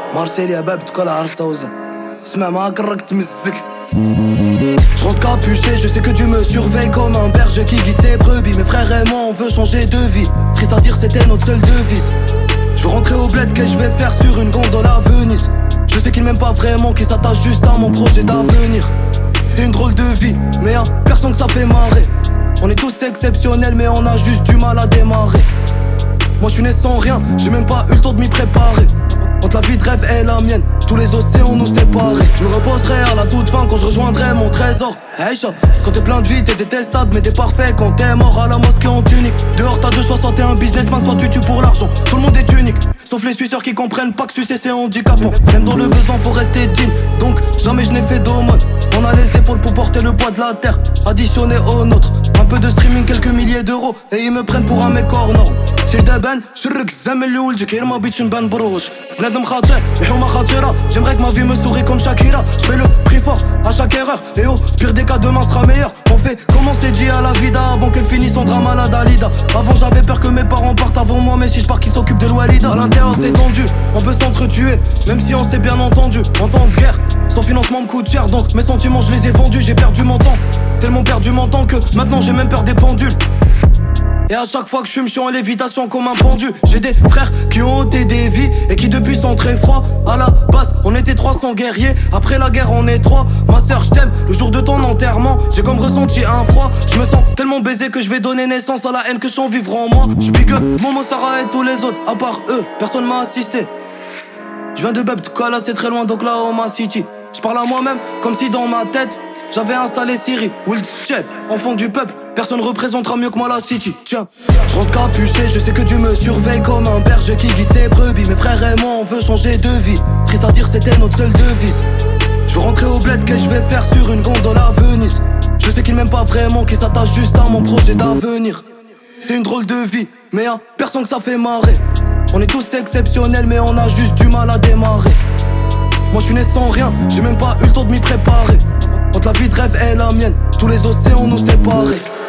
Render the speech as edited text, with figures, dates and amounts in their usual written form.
مارسيل يا باب تكل عرس توزع اسمع معاك الراك تمزك. Je rentre capuché, je sais que Dieu me surveille comme un berger qui guide ses brebis. Mes frères et moi on veut changer de vie. Triste à dire c'était notre seule devise. Je veux rentrer au bled, qu'est-ce que je vais faire sur une gondole à Venise. Je sais qu'il m'aime pas vraiment, qu'il s'attache juste à mon projet d'avenir. C'est une drôle de vie, mais y'a personne que ça fait marrer. On est tous exceptionnels mais on a juste du mal à démarrer. Moi je suis né sans rien, j'ai même pas eu le temps de m'y préparer. Entre la vie de rêve et la mienne, tous les océans nous séparés. Je me reposerai à la toute fin quand je rejoindrai mon trésor. Hey chat, quand t'es plein de vie t'es détestable mais t'es parfait quand t'es mort à la mosquée en tunique. Dehors t'as deux choix, soit t'es un businessman, soit tu tues pour l'argent. Tout le monde est unique, sauf les suceurs qui comprennent pas que sucer c'est handicapant. Même dans le besoin faut rester digne, donc jamais je n'ai fait d'aumône. On a les épaules pour porter le poids de la terre, additionné au nôtre. Un peu de streaming, quelques milliers d'euros, et ils me prennent pour un mec hors norme. C'est d'Aben, شرك الزمن اللي ولدك غير ما بغيتش نبان بروش. بنادم خاطئ بحومة خطيرة. J'aimerais que ma vie me sourie comme Shakira. J'fais le prix fort à chaque erreur. Et au pire des cas demain sera meilleur. On fait comment c'est dit à la vida avant qu'elle finisse en drame à la Dalida. Avant j'avais peur que mes parents partent avant moi, mais si je pars qu'ils s'occupent de l'Walida. À l'intérieur c'est tendu, on peut s'entretuer, même si on s'est bien entendu. En temps de guerre, son financement me coûte cher, donc mes sentiments je les ai vendus. J'ai perdu mon temps, tellement perdu mon temps que maintenant j'ai même peur des pendules. Et à chaque fois que je fume, je suis en lévitation comme un pendu. J'ai des frères qui ont ôté des vies et qui depuis sont très froids. À la base, on était 300 guerriers. Après la guerre, on est 3. Ma soeur, je t'aime. Le jour de ton enterrement, j'ai comme ressenti un froid. Je me sens tellement baisé que je vais donner naissance à la haine que j'en vivre en moi. Je pique Momo, Sarah et tous les autres. À part eux, personne m'a assisté. Je viens de Beb Tkala, c'est très loin d'Oklahoma City. Je parle à moi-même comme si dans ma tête j'avais installé Siri. Wild Shed, enfant du peuple, personne représentera mieux que moi la city. Tiens, je rentre capuché, je sais que Dieu me surveille comme un berger qui guide ses brebis. Mes frères et moi on veut changer de vie. Triste à dire c'était notre seule devise. Je veux rentrer au bled, qu'est-ce que je vais faire sur une gondole à Venise. Je sais qu'il m'aime pas vraiment, qu'il s'attache juste à mon projet d'avenir. C'est une drôle de vie, mais y'a personne que ça fait marrer. On est tous exceptionnels mais on a juste du mal à démarrer. Moi je suis né sans rien, j'ai même pas eu le temps de m'y préparer. Entre la vie de rêve et la mienne, tous les océans nous séparés.